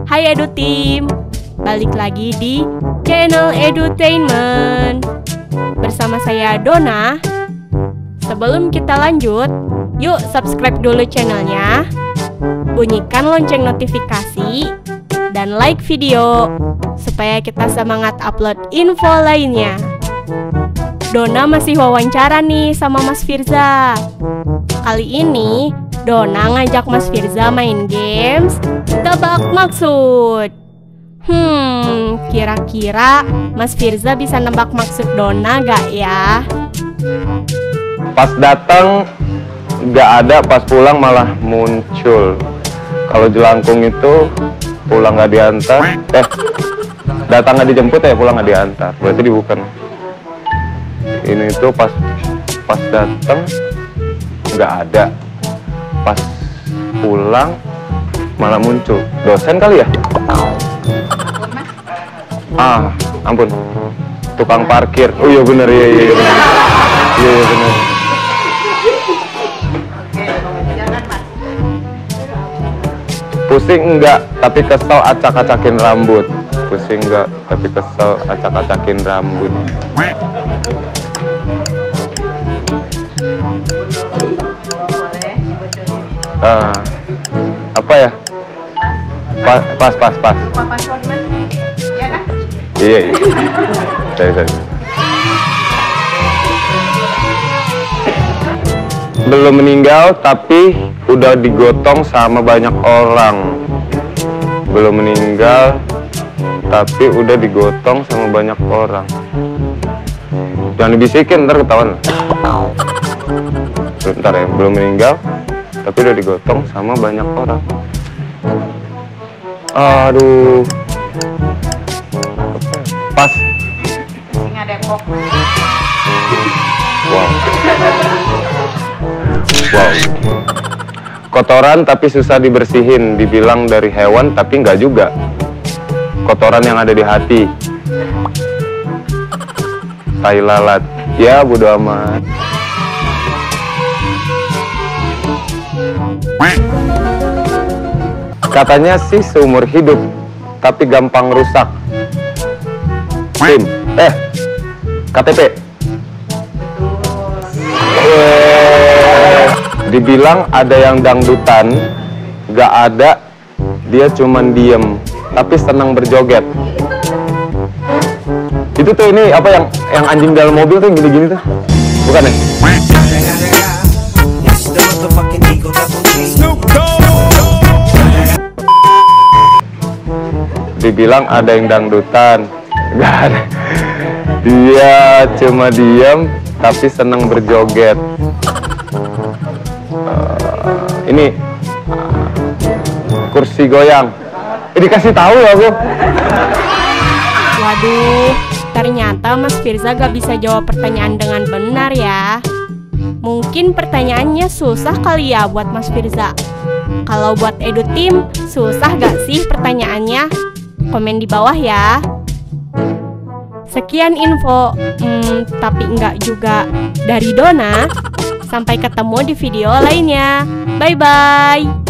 Hai Edu Team, balik lagi di channel Edutainment bersama saya Dona. Sebelum kita lanjut, yuk subscribe dulu channelnya, bunyikan lonceng notifikasi, dan like video supaya kita semangat upload info lainnya. Dona masih wawancara nih sama Mas Firza. Kali ini Dona ngajak Mas Firza main games tebak maksud. Kira-kira Mas Firza bisa nebak maksud Dona gak ya? Pas datang gak ada, pas pulang malah muncul. Kalau jelangkung itu pulang gak diantar, datang gak dijemput ya, pulang gak diantar. Berarti bukan. Ini tuh pas datang nggak ada, pas pulang malah muncul. Dosen kali ya? Ampun, tukang parkir. Oh iya bener, iya bener. Pusing enggak, tapi kesel acak-acakin rambut. Pusing enggak, tapi kesel acak-acakin rambut. Apa ya? Pas. Iya. Saya. Belum meninggal tapi udah digotong sama banyak orang. Belum meninggal tapi udah digotong sama banyak orang. Jangan dibisikin, ntar ketahuan. Bentar ya, belum meninggal tapi udah digotong sama banyak orang. Aduh. Pas. Singa Depok. Wow. Kotoran tapi susah dibersihin, dibilang dari hewan tapi enggak juga. Kotoran yang ada di hati. Tai lalat. Ya bodo amat. Katanya sih seumur hidup, tapi gampang rusak. SIM, KTP. Dibilang ada yang dangdutan, gak ada, dia cuman diem, tapi senang berjoget. Itu tuh ini apa yang anjing dalam mobil tuh gini-gini tuh, bukan ya? Dibilang ada yang dangdutan, gak ada. Dia cuma diam tapi senang berjoget. Ini kursi goyang. Dikasih tahu aku. Waduh, ternyata Mas Firza gak bisa jawab pertanyaan dengan benar ya. Mungkin pertanyaannya susah kali ya buat Mas Firza. Kalau buat Edu Team, susah gak sih pertanyaannya? Komen di bawah ya. Sekian info, tapi enggak juga, dari Dona. Sampai ketemu di video lainnya. Bye-bye.